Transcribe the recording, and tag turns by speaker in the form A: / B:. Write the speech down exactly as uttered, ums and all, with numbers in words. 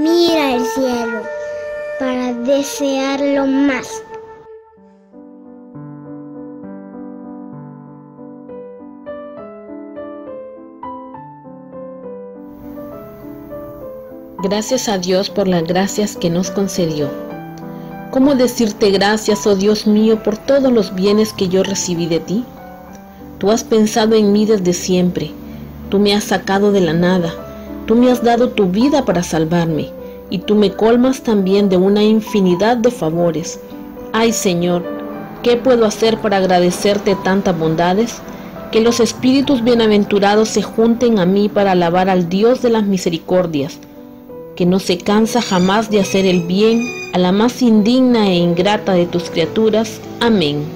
A: mira el cielo para desearlo más.
B: Gracias a Dios por las gracias que nos concedió. ¿Cómo decirte gracias, oh Dios mío, por todos los bienes que yo recibí de ti? Tú has pensado en mí desde siempre. Tú me has sacado de la nada. Tú me has dado tu vida para salvarme. Y tú me colmas también de una infinidad de favores. Ay, Señor, ¿qué puedo hacer para agradecerte tantas bondades? Que los espíritus bienaventurados se junten a mí para alabar al Dios de las misericordias, que no se cansa jamás de hacer el bien a la más indigna e ingrata de tus criaturas. Amén.